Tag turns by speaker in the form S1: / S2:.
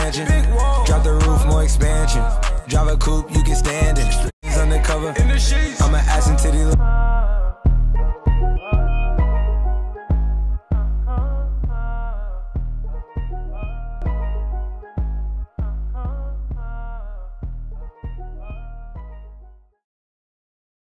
S1: mansion. Drop the roof, more expansion. Drive a coupe, you can stand in. Undercover, I'm an ass and titty.